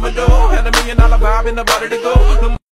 my door. Had $1 million vibe in the body to go.